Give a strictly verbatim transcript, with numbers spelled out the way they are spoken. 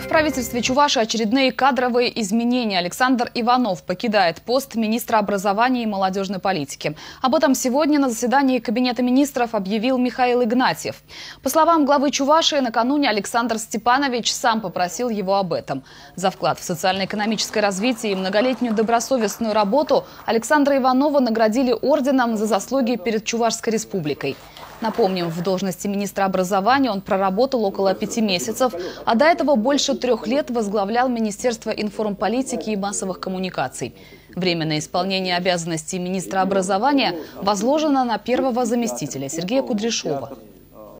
В правительстве Чувашии очередные кадровые изменения. Александр Иванов покидает пост министра образования и молодежной политики. Об этом сегодня на заседании Кабинета министров объявил Михаил Игнатьев. По словам главы Чувашии, накануне Александр Степанович сам попросил его об этом. За вклад в социально-экономическое развитие и многолетнюю добросовестную работу Александра Иванова наградили орденом за заслуги перед Чувашской республикой. Напомним, в должности министра образования он проработал около пяти месяцев, а до этого больше трех лет возглавлял Министерство информполитики и массовых коммуникаций. Временное исполнение обязанностей министра образования возложено на первого заместителя Сергея Кудряшова.